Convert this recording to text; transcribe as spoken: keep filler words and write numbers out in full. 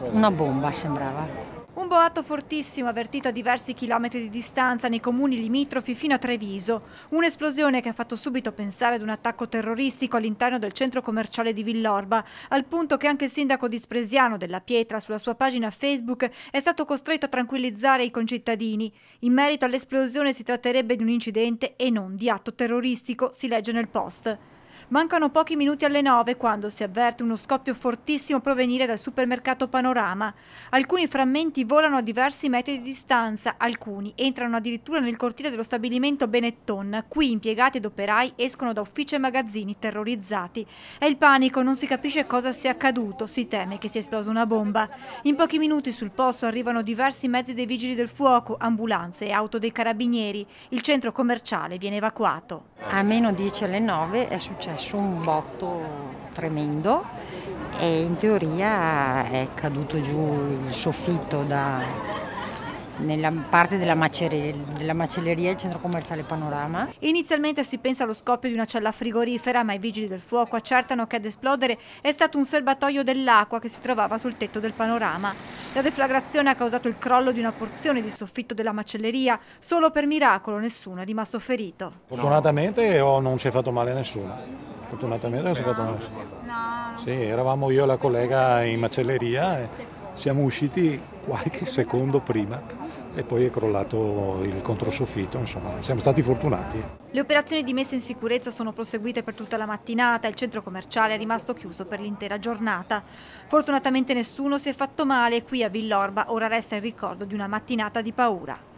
Una bomba sembrava. Un boato fortissimo avvertito a diversi chilometri di distanza nei comuni limitrofi fino a Treviso. Un'esplosione che ha fatto subito pensare ad un attacco terroristico all'interno del centro commerciale di Villorba, al punto che anche il sindaco di Spresiano della Pietra sulla sua pagina Facebook è stato costretto a tranquillizzare i concittadini. In merito all'esplosione si tratterebbe di un incidente e non di atto terroristico, si legge nel post. Mancano pochi minuti alle nove quando si avverte uno scoppio fortissimo provenire dal supermercato Panorama. Alcuni frammenti volano a diversi metri di distanza, alcuni entrano addirittura nel cortile dello stabilimento Benetton. Qui impiegati ed operai escono da uffici e magazzini terrorizzati. È il panico, non si capisce cosa sia accaduto, si teme che sia esplosa una bomba. In pochi minuti sul posto arrivano diversi mezzi dei vigili del fuoco, ambulanze e auto dei carabinieri. Il centro commerciale viene evacuato. A meno dieci alle nove è successo un botto tremendo e in teoria è caduto giù il soffitto da, nella parte della macelleria, della macelleria del centro commerciale Panorama. Inizialmente si pensa allo scoppio di una cella frigorifera, ma i vigili del fuoco accertano che ad esplodere è stato un serbatoio dell'acqua che si trovava sul tetto del Panorama. La deflagrazione ha causato il crollo di una porzione di soffitto della macelleria. Solo per miracolo nessuno è rimasto ferito. Fortunatamente oh, non si è fatto male a nessuno. Fortunatamente non si è fatto male a nessuno. Sì, eravamo io e la collega in macelleria e siamo usciti qualche secondo prima e poi è crollato il controsoffitto, insomma, siamo stati fortunati. Le operazioni di messa in sicurezza sono proseguite per tutta la mattinata, il centro commerciale è rimasto chiuso per l'intera giornata. Fortunatamente nessuno si è fatto male e qui a Villorba ora resta il ricordo di una mattinata di paura.